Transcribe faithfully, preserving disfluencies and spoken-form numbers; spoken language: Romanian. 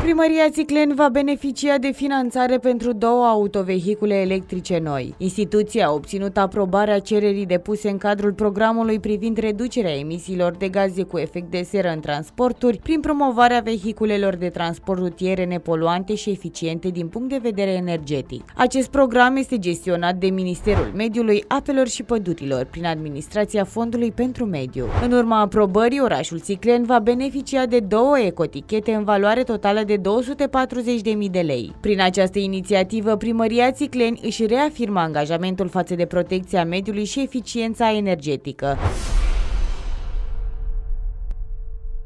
Primăria Țicleni va beneficia de finanțare pentru două autovehicule electrice noi. Instituția a obținut aprobarea cererii depuse în cadrul programului privind reducerea emisiilor de gaze cu efect de seră în transporturi prin promovarea vehiculelor de transport rutiere nepoluante și eficiente din punct de vedere energetic. Acest program este gestionat de Ministerul Mediului, Apelor și Pădurilor prin administrația Fondului pentru Mediu. În urma aprobării, orașul Țicleni va beneficia de două ecotichete în valoare totală de două sute patruzeci de mii de lei. Prin această inițiativă, Primăria Țicleni își reafirmă angajamentul față de protecția mediului și eficiența energetică.